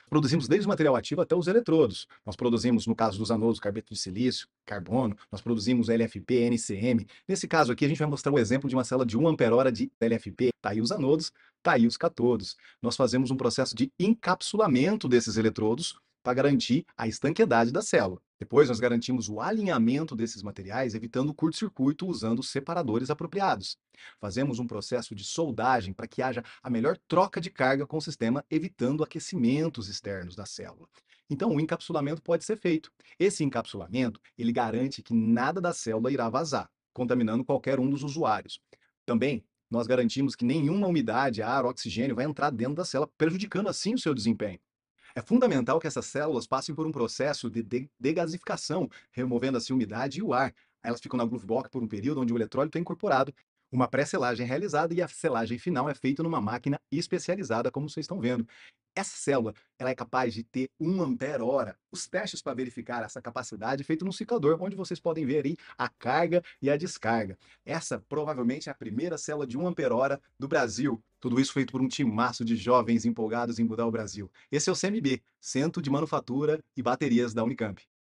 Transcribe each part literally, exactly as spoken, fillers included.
Produzimos desde o material ativo até os eletrodos. Nós produzimos, no caso dos anodos, carbeto de silício, carbono, nós produzimos L F P, N C M. Nesse caso aqui, a gente vai mostrar o exemplo de uma célula de um ampere-hora de L F P. Está aí os anodos, está aí os catodos. Nós fazemos um processo de encapsulamento desses eletrodos para garantir a estanqueidade da célula. Depois, nós garantimos o alinhamento desses materiais, evitando o curto-circuito usando os separadores apropriados. Fazemos um processo de soldagem para que haja a melhor troca de carga com o sistema, evitando aquecimentos externos da célula. Então, o encapsulamento pode ser feito. Esse encapsulamento, ele garante que nada da célula irá vazar, contaminando qualquer um dos usuários. Também, nós garantimos que nenhuma umidade, ar, oxigênio vai entrar dentro da célula, prejudicando assim o seu desempenho. É fundamental que essas células passem por um processo de degasificação, removendo assim a umidade e o ar. Elas ficam na groove box por um período onde o eletrólito é incorporado, uma pré-selagem é realizada e a selagem final é feita numa máquina especializada, como vocês estão vendo. Essa célula, ela é capaz de ter um ampere-hora. Os testes para verificar essa capacidade é feito num ciclador, onde vocês podem ver aí a carga e a descarga. Essa provavelmente é a primeira célula de um ampere-hora do Brasil. Tudo isso feito por um timaço de jovens empolgados em mudar o Brasil. Esse é o C M B, Centro de Manufatura e Baterias da Unicamp.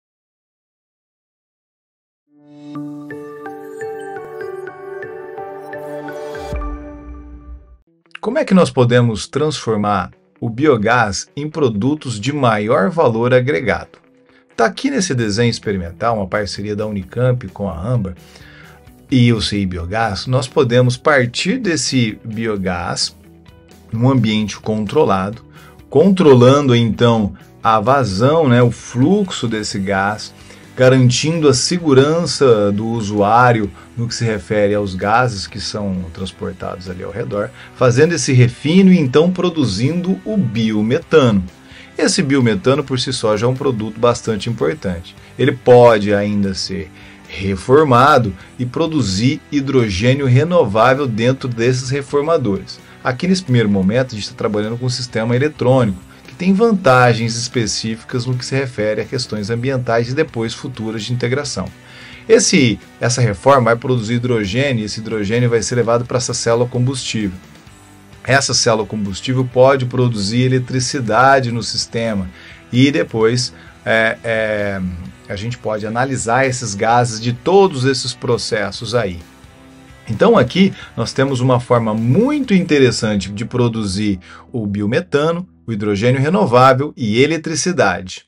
Como é que nós podemos transformar o biogás em produtos de maior valor agregado? Está aqui nesse desenho experimental, uma parceria da Unicamp com a Âmbar e o C I Biogás. Nós podemos partir desse biogás num ambiente controlado, controlando então a vazão, né, o fluxo desse gás, garantindo a segurança do usuário no que se refere aos gases que são transportados ali ao redor, fazendo esse refino e então produzindo o biometano. Esse biometano por si só já é um produto bastante importante. Ele pode ainda ser reformado e produzir hidrogênio renovável dentro desses reformadores. Aqui nesse primeiro momento a gente está trabalhando com um sistema eletrônico, tem vantagens específicas no que se refere a questões ambientais e depois futuras de integração. Esse, essa reforma vai produzir hidrogênio e esse hidrogênio vai ser levado para essa célula combustível. Essa célula combustível pode produzir eletricidade no sistema e depois é, é, a gente pode analisar esses gases de todos esses processos aí. Então aqui nós temos uma forma muito interessante de produzir o biometano, o hidrogênio renovável e eletricidade.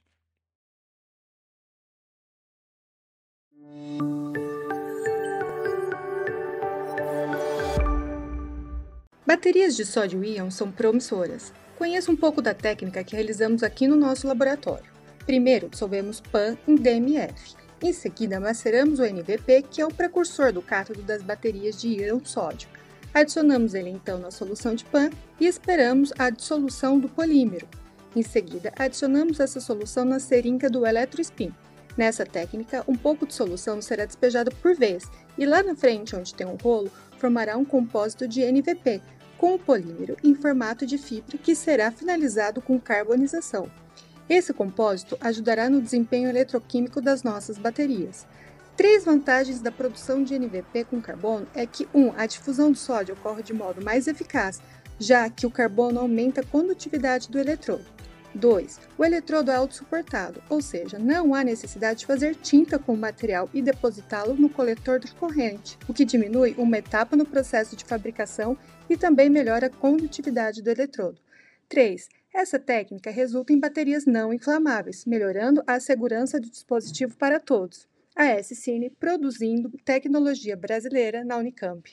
Baterias de sódio-íon são promissoras. Conheça um pouco da técnica que realizamos aqui no nosso laboratório. Primeiro, dissolvemos P A M em D M F. Em seguida, maceramos o N V P, que é o precursor do cátodo das baterias de íon sódio. Adicionamos ele então na solução de P A M e esperamos a dissolução do polímero. Em seguida, adicionamos essa solução na seringa do eletrospin. Nessa técnica, um pouco de solução será despejado por vez e lá na frente, onde tem um rolo, formará um compósito de N V P, com o polímero em formato de fibra que será finalizado com carbonização. Esse compósito ajudará no desempenho eletroquímico das nossas baterias. Três vantagens da produção de N V P com carbono é que um, a difusão do sódio ocorre de modo mais eficaz, já que o carbono aumenta a condutividade do eletrodo. dois. O eletrodo é autossuportado, ou seja, não há necessidade de fazer tinta com o material e depositá-lo no coletor de corrente, o que diminui uma etapa no processo de fabricação e também melhora a condutividade do eletrodo. três. Essa técnica resulta em baterias não inflamáveis, melhorando a segurança do dispositivo para todos. A S-Cine produzindo tecnologia brasileira na Unicamp.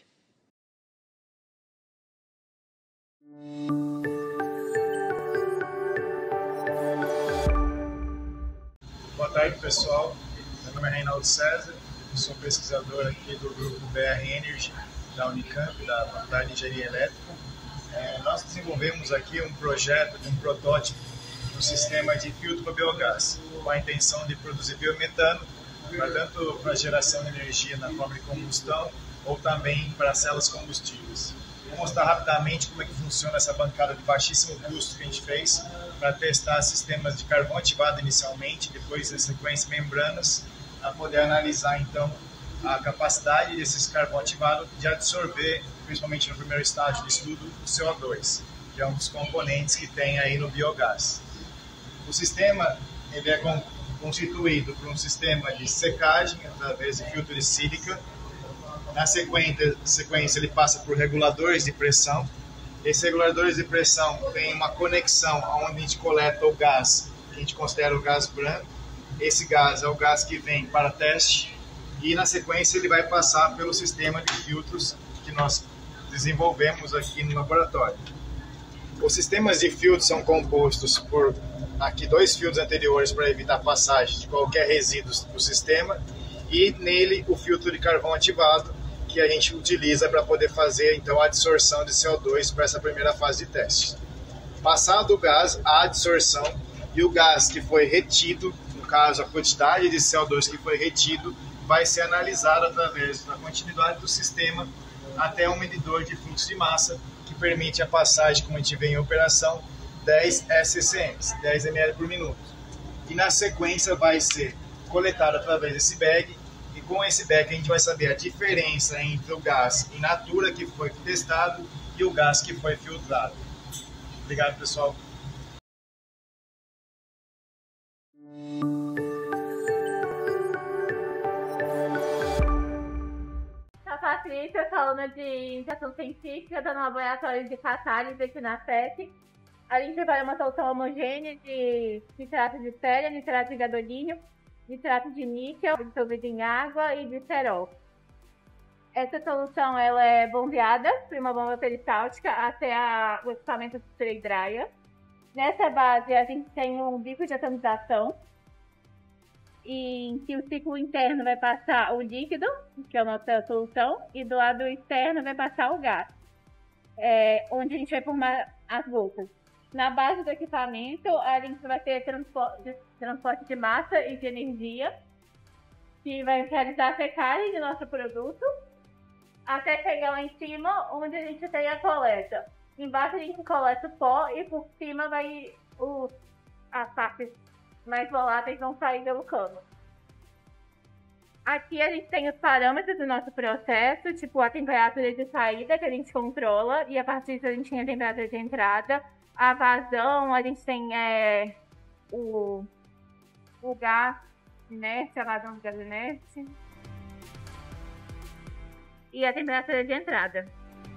Boa tarde, pessoal. Meu nome é Reinaldo César, eu sou pesquisador aqui do grupo B R Energy da Unicamp, da Faculdade de Engenharia Elétrica. É, nós desenvolvemos aqui um projeto de um protótipo de um sistema de filtro para biogás, com a intenção de produzir biometano, para tanto para geração de energia na forma de combustão ou também para células combustíveis. Vou mostrar rapidamente como é que funciona essa bancada de baixíssimo custo que a gente fez para testar sistemas de carvão ativado inicialmente, depois em sequência membranas, para poder analisar então a capacidade desses carvão ativado de absorver, principalmente no primeiro estágio de estudo, o C O dois, que é um dos componentes que tem aí no biogás. O sistema ele é constituído por um sistema de secagem através de filtro de sílica. Na sequência, sequência, ele passa por reguladores de pressão. Esses reguladores de pressão têm uma conexão onde a gente coleta o gás, que a gente considera o gás branco. Esse gás é o gás que vem para teste. E na sequência ele vai passar pelo sistema de filtros que nós desenvolvemos aqui no laboratório. Os sistemas de filtros são compostos por aqui dois filtros anteriores para evitar passagem de qualquer resíduo do sistema e nele o filtro de carvão ativado que a gente utiliza para poder fazer então a adsorção de C O dois para essa primeira fase de teste. Passado o gás, a adsorção e o gás que foi retido, no caso a quantidade de C O dois que foi retido, vai ser analisado através da continuidade do sistema até um medidor de fluxo de massa que permite a passagem, como a gente vê em operação, dez S C M, dez mililitros por minuto. E na sequência vai ser coletado através desse bag e com esse bag a gente vai saber a diferença entre o gás in natura que foi testado e o gás que foi filtrado. Obrigado, pessoal. Patrícia, falando de iniciação científica, estou no laboratório de catálise aqui na F E T. A gente prepara uma solução homogênea de nitrato de féria, nitrato de gadolínio, nitrato de níquel, dissolvido em água e glicerol. Essa solução ela é bombeada por uma bomba peristáltica até a, o equipamento de spray dryer. Nessa base a gente tem um bico de atomização, em que o ciclo interno vai passar o líquido, que é a nossa solução, e do lado externo vai passar o gás, é, onde a gente vai formar as gotas. Na base do equipamento, a gente vai ter transporte, transporte de massa e de energia, que vai realizar a secagem do nosso produto, até chegar lá em cima, onde a gente tem a coleta. Embaixo a gente coleta o pó e por cima vai o, as partes mais voláteis vão sair pelo cano. Aqui a gente tem os parâmetros do nosso processo, tipo a temperatura de saída que a gente controla e a partir disso a gente tem a temperatura de entrada. A vazão, a gente tem é, o, o gás inerte, a vazão do gás inerte e a temperatura de entrada.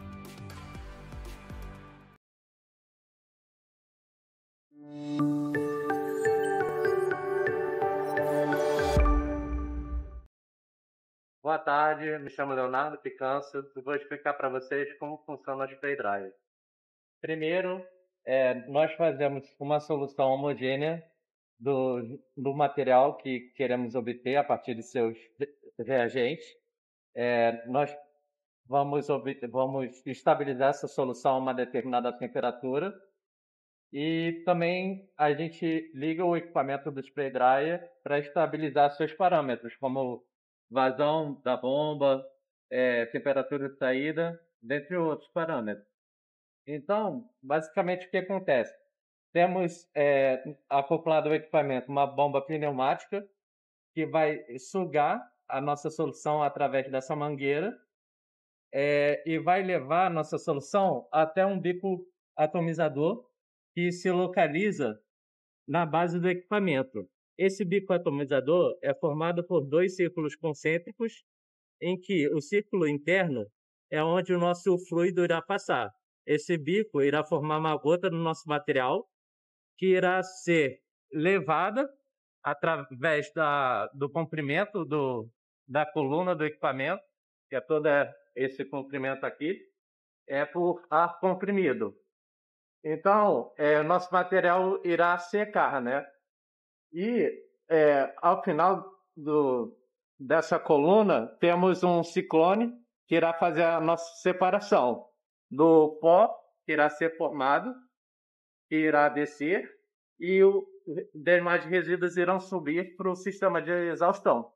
Boa tarde, me chamo Leonardo Picanço e vou explicar para vocês como funciona o spray dryer. Primeiro, é, nós fazemos uma solução homogênea do, do material que queremos obter a partir de seus reagentes. É, nós vamos, obter, vamos estabilizar essa solução a uma determinada temperatura e também a gente liga o equipamento do spray dryer para estabilizar seus parâmetros, como vazão da bomba, é, temperatura de saída, dentre outros parâmetros. Então, basicamente o que acontece? Temos é, acoplado ao equipamento uma bomba pneumática que vai sugar a nossa solução através dessa mangueira é, e vai levar a nossa solução até um bico atomizador que se localiza na base do equipamento. Esse bico atomizador é formado por dois círculos concêntricos, em que o círculo interno é onde o nosso fluido irá passar. Esse bico irá formar uma gota no nosso material, que irá ser levada através da, do comprimento do, da coluna do equipamento, que é todo esse comprimento aqui, é por ar comprimido. Então, é, nosso material irá secar, né? E, é, ao final do, dessa coluna, temos um ciclone que irá fazer a nossa separação do pó, que irá ser formado, que irá descer, e os demais resíduos irão subir para o sistema de exaustão.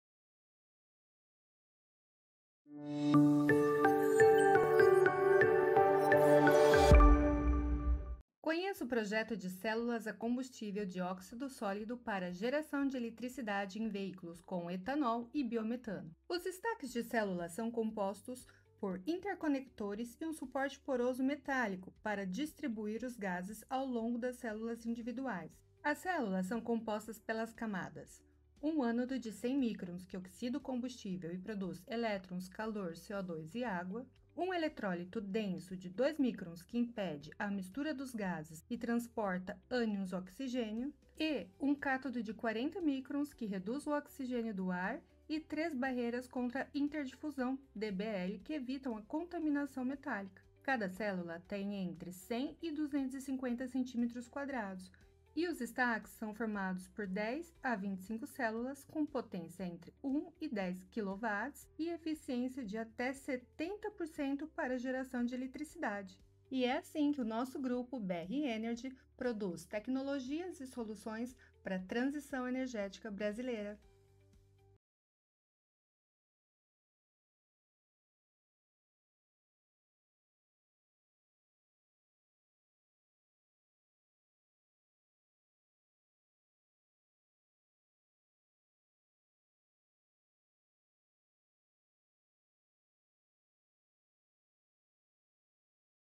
Conheça o projeto de células a combustível de óxido sólido para geração de eletricidade em veículos com etanol e biometano. Os estacks de células são compostos por interconectores e um suporte poroso metálico para distribuir os gases ao longo das células individuais. As células são compostas pelas camadas. Um ânodo de cem microns que oxida o combustível e produz elétrons, calor, C O dois e água. Um eletrólito denso de dois microns que impede a mistura dos gases e transporta ânions oxigênio. E um cátodo de quarenta microns que reduz o oxigênio do ar e três barreiras contra interdifusão, D B L, que evitam a contaminação metálica. Cada célula tem entre cem e duzentos e cinquenta centímetros quadrados, e os stacks são formados por dez a vinte e cinco células com potência entre um e dez quilowatts e eficiência de até setenta por cento para a geração de eletricidade. E é assim que o nosso grupo B R Energy produz tecnologias e soluções para a transição energética brasileira.